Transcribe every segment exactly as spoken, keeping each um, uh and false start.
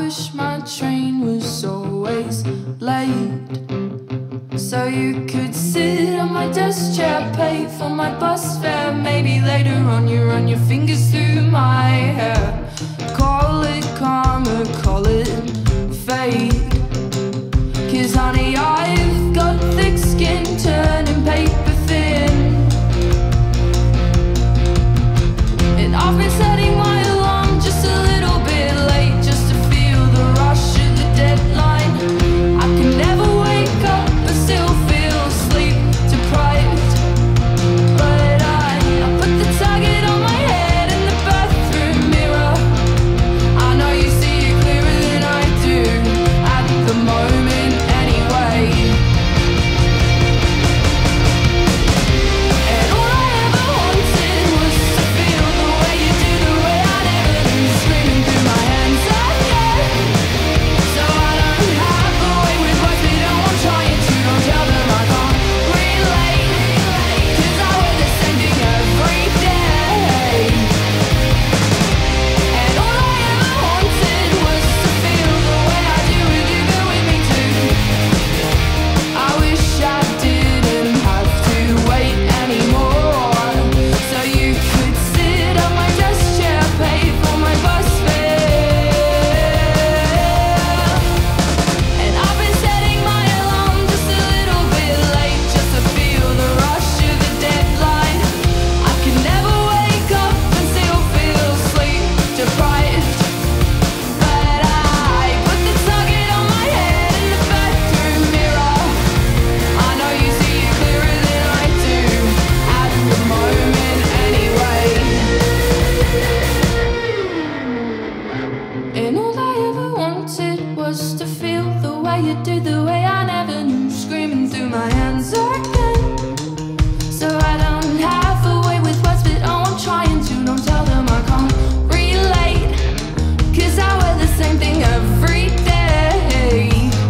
wish my train was always late, so you could sit on my desk chair, pay for my bus fare. Maybe later on you run your fingers through my hair. Call it karma, call it fate, 'cause honey, I've got thick skin, turning paper thin. And I've been setting my alarm just a little bit late, just to feel the rush of the deadline. I can never wake up but still feel sleep deprived. But I, I put the target on my head in the bathroom mirror. I know you see it clearer than I do at the moment anyway. And all I ever wanted was to feel the way you do, the way I never do, screaming through my hands again. So I don't have a way with words, but no, I'm trying to. Don't tell them I can't relate, 'cause I wear the same thing every day. And all I ever wanted was to feel the way I do with you, but with me too. I wish I didn't have to wait anymore, so you could sit on my desk chair, pay for my bus fare. And I've been setting my alarm just a little bit late, just to feel the rush of the deadline. I can never wake up and still feel sleep deprived. But I put the target on my head in the bathroom mirror. I know you see it clearer than I do at the moment anyway. And all I ever wanted was to feel the way you do, the way I never knew, screaming through my hands again. So I don't have a way with words, but oh, I'm trying to. Don't tell them I can't relate, 'cause I wear the same thing every day.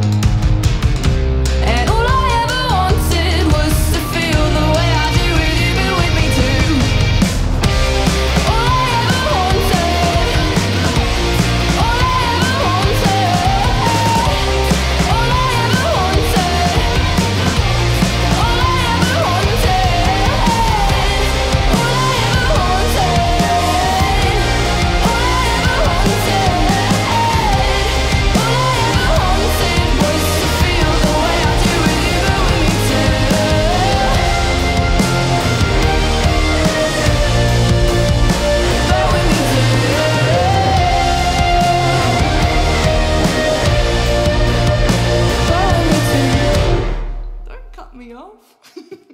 And all I ever wanted was to feel the way I do with you, but with me too. All I ever wanted, all I ever wanted, all I ever wanted, all I ever wanted, all I ever wanted, all I ever wanted, all I ever wanted was to feel the way I do with you, but with me too. But with me too. But with me too. Don't cut me off.